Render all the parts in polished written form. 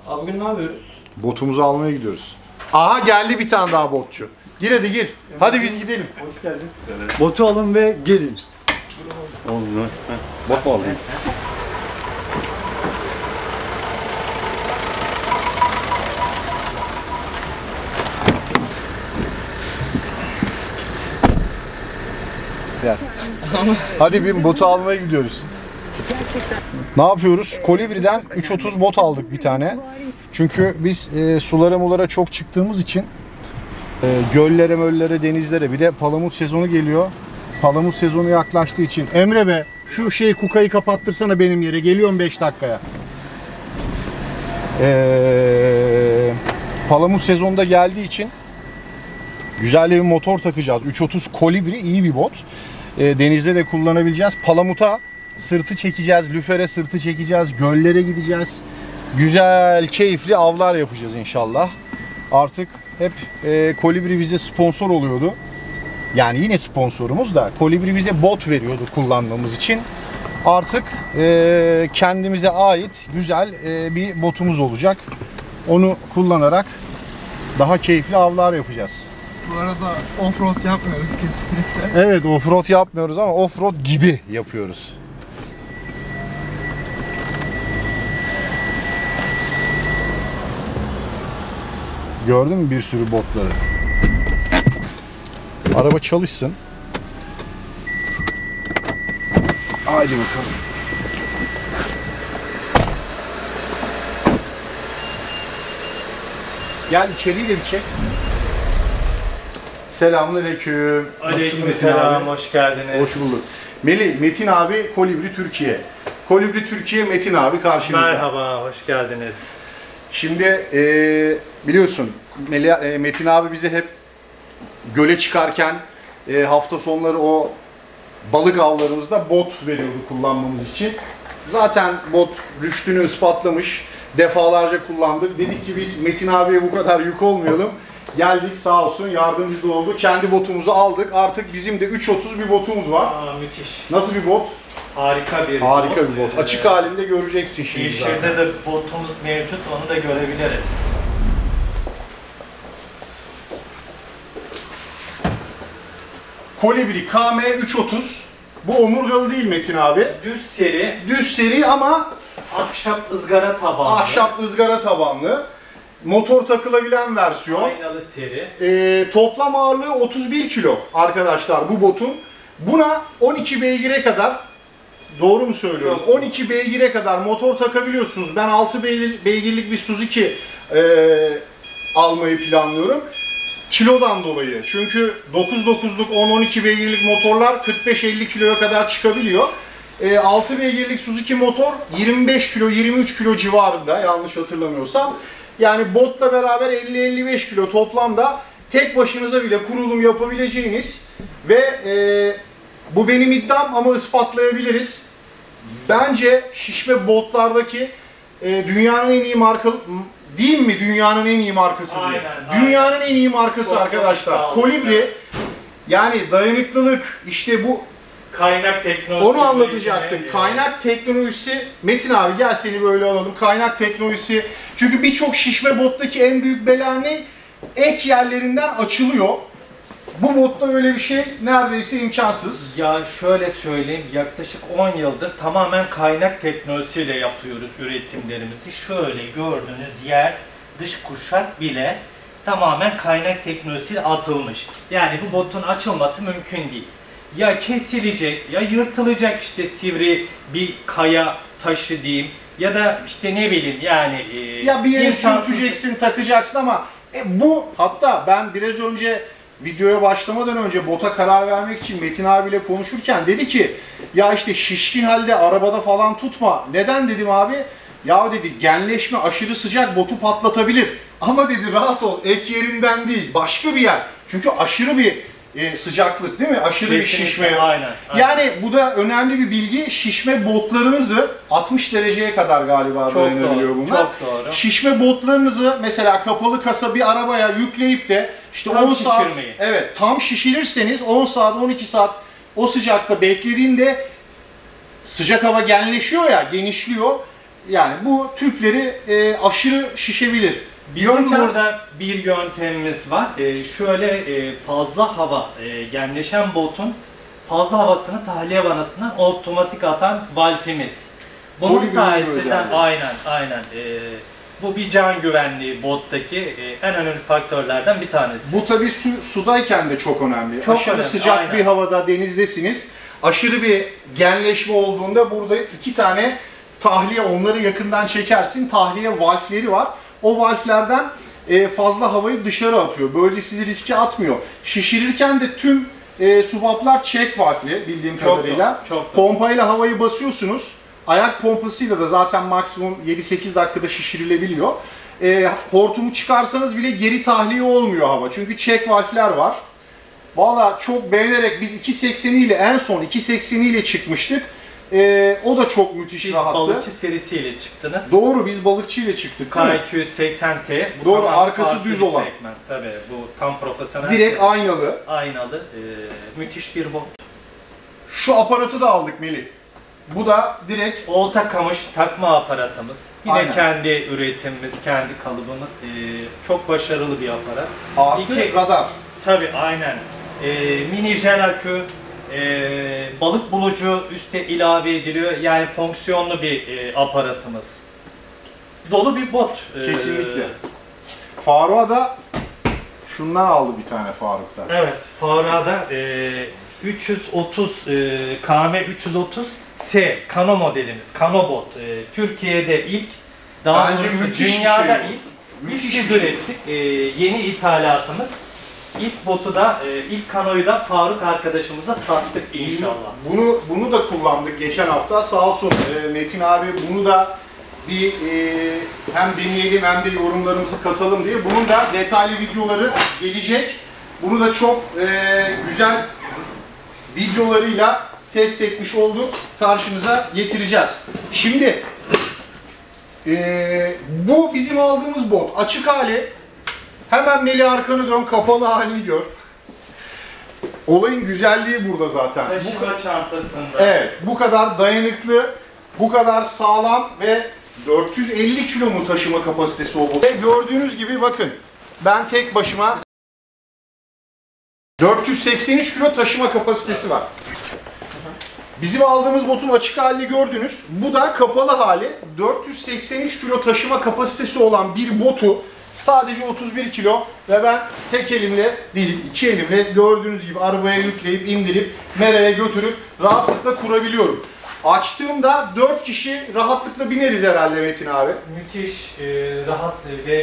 Abi bugün ne yapıyoruz? Botumuzu almaya gidiyoruz. Aha geldi bir tane daha botçu. Gir hadi gir. Hadi biz gidelim. Hoş geldin. Evet. Botu alın ve gelin. Oldu. Bot mu alayım? Gel. Hadi bir botu almaya gidiyoruz. Ne yapıyoruz? Kolibri'den 330 bot aldık bir tane. Çünkü biz sulara çok çıktığımız için göllere, möllere, denizlere, bir de palamut sezonu geliyor. Palamut sezonu yaklaştığı için. Emre be, şu kukayı kapattırsana benim yere. Geliyorum 5 dakikaya. Palamut sezonunda geldiği için güzel bir motor takacağız. 330 Kolibri iyi bir bot. Denizde de kullanabileceğiz. Palamuta sırtı çekeceğiz, lüfere sırtı çekeceğiz, göllere gideceğiz. Güzel, keyifli avlar yapacağız inşallah. Artık hep Kolibri bize sponsor oluyordu. Yani yine sponsorumuz da Kolibri bize bot veriyordu kullanmamız için. Artık kendimize ait güzel bir botumuz olacak. Onu kullanarak daha keyifli avlar yapacağız. Bu arada offroad yapmıyoruz kesinlikle. Evet, offroad yapmıyoruz ama offroad gibi yapıyoruz. Gördün mü bir sürü botları? Araba çalışsın. Haydi bakalım. Gel içeriği de bir çek. Selamünaleyküm. Aleykümselam, hoş geldiniz. Hoş bulduk. Metin abi, Kolibri Türkiye. Kolibri Türkiye, Metin abi karşınızda. Merhaba, hoş geldiniz. Şimdi biliyorsun Metin abi bize hep göle çıkarken hafta sonları o balık avlarımızda bot veriyordu kullanmamız için. Zaten bot rüştünü ispatlamış. Defalarca kullandık. Dedik ki biz Metin abiye bu kadar yük olmayalım. Geldik sağ olsun yardımcı da oldu. Kendi botumuzu aldık. Artık bizim de 330 bir botumuz var. Müthiş. Nasıl bir bot? Harika bir bot. Açık halinde göreceksin şimdi Yeşilde zaten. de botumuz mevcut, onu da görebiliriz. Kolibri KM 330. Bu omurgalı değil Metin abi. Düz seri. Düz seri ama Ahşap ızgara tabanlı. ahşap ızgara tabanlı. Motor takılabilen versiyon. Aynalı seri. Toplam ağırlığı 31 kilo arkadaşlar bu botun. Buna 12 beygire kadar, doğru mu söylüyorum? Yok. 12 beygire kadar motor takabiliyorsunuz. Ben 6 beygirlik bir Suzuki almayı planlıyorum. Kilodan dolayı. Çünkü 9.9'luk 10-12 beygirlik motorlar 45-50 kiloya kadar çıkabiliyor. 6 beygirlik Suzuki motor 25 kilo, 23 kilo civarında yanlış hatırlamıyorsam. Yani botla beraber 50-55 kilo toplamda tek başınıza bile kurulum yapabileceğiniz ve bu benim iddiam ama ispatlayabiliriz. Bence şişme botlardaki dünyanın en iyi marka değil mi? Dünyanın en iyi markası diye. Dünyanın en iyi markası Çok arkadaşlar. Kolibri. Yani dayanıklılık işte bu. Kaynak teknolojisi. Onu anlatacaktım. Kaynak teknolojisi. Metin abi gel seni böyle alalım. Kaynak teknolojisi. Çünkü birçok şişme bottaki en büyük bela ne? Ek yerlerinden açılıyor. Bu botta öyle bir şey neredeyse imkansız. Ya şöyle söyleyeyim, yaklaşık 10 yıldır tamamen kaynak teknolojisiyle yapıyoruz üretimlerimizi. Şöyle gördüğünüz yer, dış kuşak bile tamamen kaynak teknolojisiyle atılmış. Yani bu botun açılması mümkün değil. Ya kesilecek, ya yırtılacak işte sivri bir kaya taşı diyeyim. Ya da işte ne bileyim yani... ya bir yere sürteceksin, takacaksın ama bu hatta ben biraz önce videoya başlamadan önce bota karar vermek için Metin abiyle konuşurken dedi ki ya işte şişkin halde arabada falan tutma. Neden dedim abi? Ya dedi genleşme aşırı sıcak botu patlatabilir. Ama dedi rahat ol ek yerinden değil başka bir yer. Çünkü aşırı bir sıcaklık değil mi? Aşırı kesinlikle, bir şişme. Aynen. Yani bu da önemli bir bilgi. Şişme botlarınızı 60 dereceye kadar galiba dayanabiliyor bunlar. Çok doğru. Şişme botlarınızı mesela kapalı kasa bir arabaya yükleyip de işte tam 10 saat şişirmeyin. evet tam şişirirseniz 10 saat 12 saat o sıcakta beklediğinde sıcak hava genleşiyor ya, genişliyor. Yani bu tüpleri aşırı şişebilir. Bizim burada bir yöntemimiz var. Şöyle fazla hava, genleşen botun fazla havasını tahliye vanasına otomatik atan valfimiz. Bunun Poligonun sayesinde özelliği. aynen bu bir can güvenliği bottaki en önemli faktörlerden bir tanesi. Bu tabii sudayken de çok önemli. Çok aşırı önemli, sıcak aynen. bir havada denizdesiniz. Aşırı bir genleşme olduğunda burada 2 tane tahliye, onları yakından çekersin. Tahliye valfleri var. O valflerden fazla havayı dışarı atıyor. Böylece sizi riske atmıyor. Şişirirken de tüm subaplar check valfli bildiğim kadarıyla. Çok Pompayla havayı basıyorsunuz. Ayak pompasıyla da zaten maksimum 7-8 dakikada şişirilebiliyor. Hortumu çıkarsanız bile geri tahliye olmuyor hava. Çünkü check valfler var. Valla çok beğenerek biz 2.80 ile en son 2.80 ile çıkmıştık. O da çok müthiş Siz rahattı. balıkçı serisiyle çıktınız. Doğru, biz balıkçı ile çıktık değil mi? K280T. Bu Doğru, tamamen arkası farklı düz bir olan. segment. Tabii bu tam profesyonel. Direkt aynalı. aynalı. Müthiş bir bot. Şu aparatı da aldık Melih. Bu da direkt Olta kamış takma aparatımız. Yine Aynen. kendi üretimimiz, kendi kalıbımız. Çok başarılı bir aparat. artı radar. Tabii aynen. Mini jel akü, balık bulucu üste ilave ediliyor. Yani fonksiyonlu bir aparatımız. Dolu bir bot. Kesinlikle. Faruk'a da şundan aldı bir tane Faruk'ta. Evet, Faruk'da 330 KM 330 S Kano modelimiz, Kano bot. Türkiye'de ilk, daha Bence doğrusu müthiş bir dünyada şey bu. ilk Müthiş biz bir şey. ürettik. Yeni ithalatımız. İlk botu da, ilk Kano'yu da Faruk arkadaşımıza sattık inşallah. Bunu da kullandık geçen hafta. Sağ olsun Metin abi bunu da bir hem deneyelim hem de yorumlarımızı katalım diye. Bunun da detaylı videoları gelecek. Bunu da çok güzel videolarıyla test etmiş olduk. Karşınıza getireceğiz. Şimdi bu bizim aldığımız bot. Açık hali. Hemen Melih arkanı dön, kapalı halini gör. Olayın güzelliği burada zaten. Taşıma çantasında. Evet, bu kadar dayanıklı, bu kadar sağlam ve 450 kilo mu taşıma kapasitesi o bot. Ve gördüğünüz gibi bakın, ben tek başıma 483 kilo taşıma kapasitesi var. Bizim aldığımız botun açık halini gördünüz. Bu da kapalı hali. 483 kilo taşıma kapasitesi olan bir botu sadece 31 kilo ve ben tek elimle değil, 2 elimle gördüğünüz gibi arabaya yükleyip indirip meraya götürüp rahatlıkla kurabiliyorum. Açtığımda 4 kişi rahatlıkla bineriz herhalde Metin abi. Müthiş, rahat ve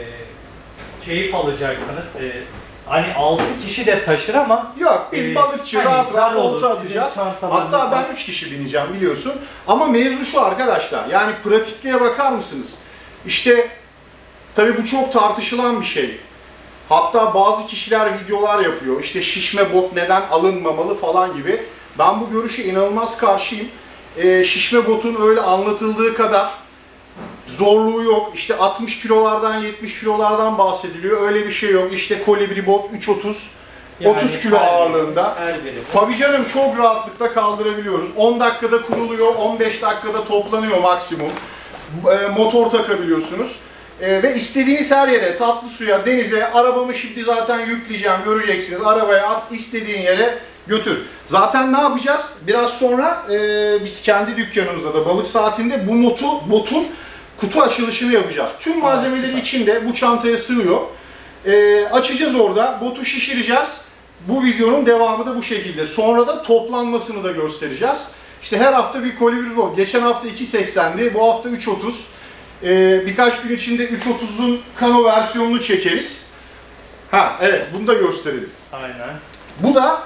keyif alacaksınız. Hani 6 kişi de taşır ama Yok, biz balıkçı hani rahat rahat dar olur, olta sizin atacağız. çantalarınızda. Hatta ben 3 kişi bineceğim biliyorsun. Ama mevzu şu arkadaşlar, yani pratikliğe bakar mısınız? İşte tabii bu çok tartışılan bir şey. Hatta bazı kişiler videolar yapıyor. İşte şişme bot neden alınmamalı falan gibi. Ben bu görüşe inanılmaz karşıyım. Şişme botun öyle anlatıldığı kadar zorluğu yok. İşte 60 kilolardan 70 kilolardan bahsediliyor. Öyle bir şey yok. İşte kolibri bot 330 Yani 30 kilo her biri, ağırlığında. her biri. Tabii canım, çok rahatlıkla kaldırabiliyoruz. 10 dakikada kuruluyor, 15 dakikada toplanıyor maksimum. Motor takabiliyorsunuz. Ve istediğiniz her yere, tatlı suya, denize, arabamı şimdi zaten yükleyeceğim, göreceksiniz. Arabaya at, istediğin yere götür. Zaten ne yapacağız? Biraz sonra biz kendi dükkanımızda da balık saatinde bu botun kutu açılışını yapacağız. Tüm malzemeleri içinde bu çantaya sığıyor. Açacağız orada, botu şişireceğiz. Bu videonun devamı da bu şekilde. Sonra da toplanmasını da göstereceğiz. İşte her hafta bir kolibri bot. Geçen hafta 2.80'di, bu hafta 3.30. Birkaç gün içinde 3.30'un Kano versiyonunu çekeriz. Ha evet, bunu da gösterelim. Aynen. Bu da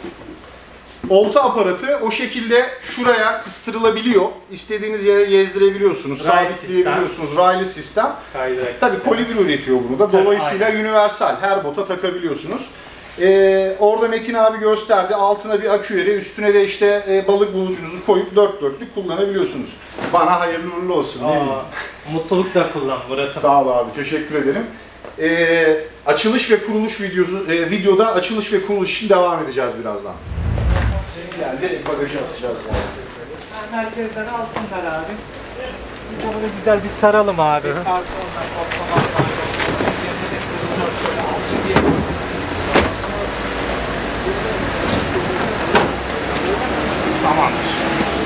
olta aparatı, o şekilde şuraya kıstırılabiliyor. İstediğiniz yere gezdirebiliyorsunuz, Raylı sabitleyebiliyorsunuz. Raylı sistem. Kaydırak Tabii sistemi. kolibri üretiyor bunu da. Tabii, Dolayısıyla universal, her bota takabiliyorsunuz. Orada Metin abi gösterdi. Altına bir akü yeri, üstüne de işte balık bulucunuzu koyup dört dörtlük kullanabiliyorsunuz. Bana hayırlı uğurlu olsun. Ne diyeyim? Mutlulukla kullan Murat'ım. Sağ ol abi, teşekkür ederim. Açılış ve kuruluş videoda açılış ve kuruluş için devam edeceğiz birazdan. Yani direkt bagaja atacağız yani. Merkezden alsınlar abi. Biz de Şöyle güzel bir saralım abi. Kartondan toplamak. Üzerinde de kırılıyor şöyle alçı. Tamamdır.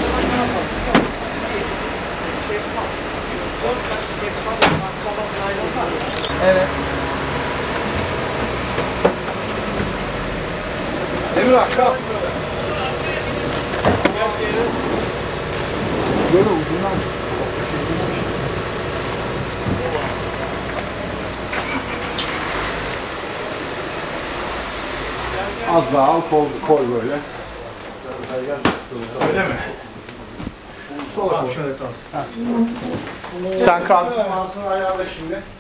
Evet. Emrah kalk. Böyle ucundan. Az daha al, koy böyle. Öyle mi? Sola koy. Şöyle kalsın. Sen kartın altını ayarla şimdi.